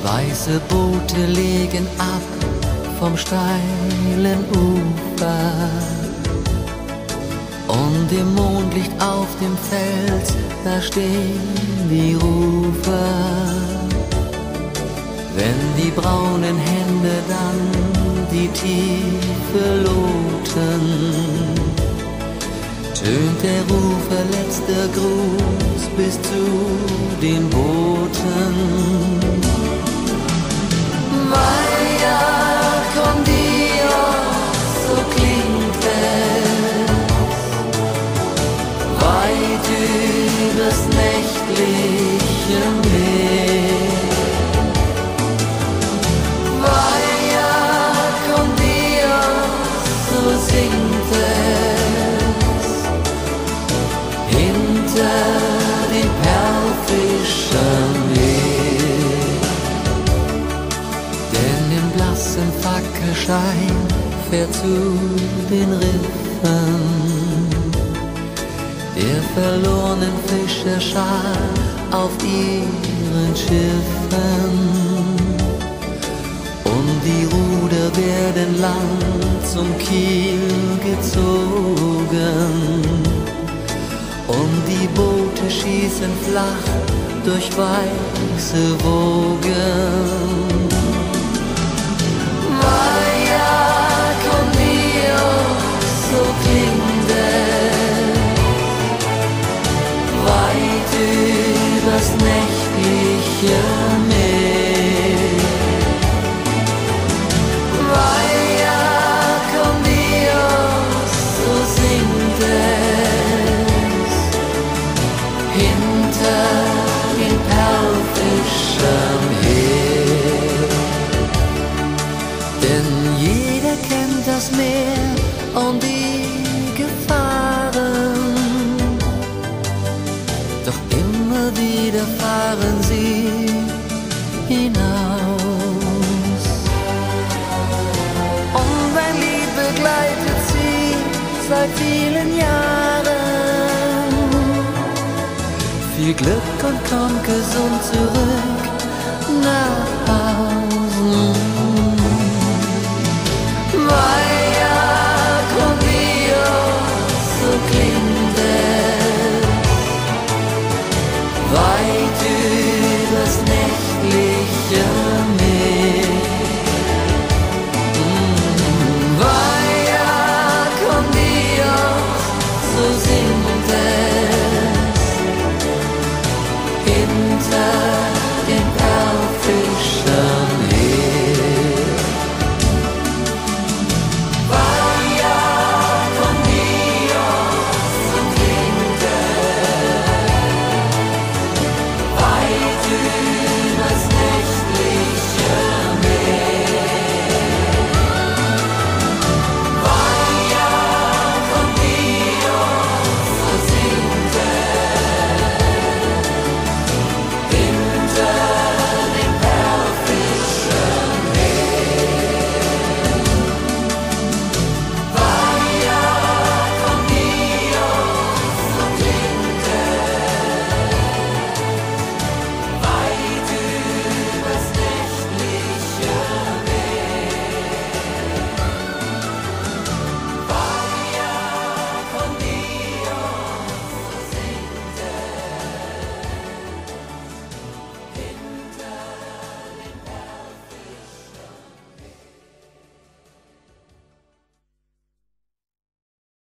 Weiße Boote legen ab vom steilen Ufer, und im Mondlicht auf dem Fels, da stehen die Rufer. Wenn die braunen Hände dann die Tiefe loten, tönt der Rufer letzter Gruß bis zu den Booten. Vaya con Dios, so klingt es, weit übers nächtliche Meer. Vaya con Dios, so singt es, hinter den Perlfischen Meer. Denn im blassen Fackelschein fährt zu den Riffen der verlorenen Fischerschar auf ihren Schiffen. Und die Ruder werden lang zum Kiel gezogen, und die Boote schießen flach durch weiße Wogen. Vaya con Dios, so klingt es, weit übers nächtliche Meer. Vaya con Dios, so singt es, hinter den Perlfischen Meer. Denn jeder kennt das Meer und die Gefahren, doch immer wieder fahren sie hinaus. Und ein Lied begleitet sie seit vielen Jahren. Viel Glück und kommt gesund zurück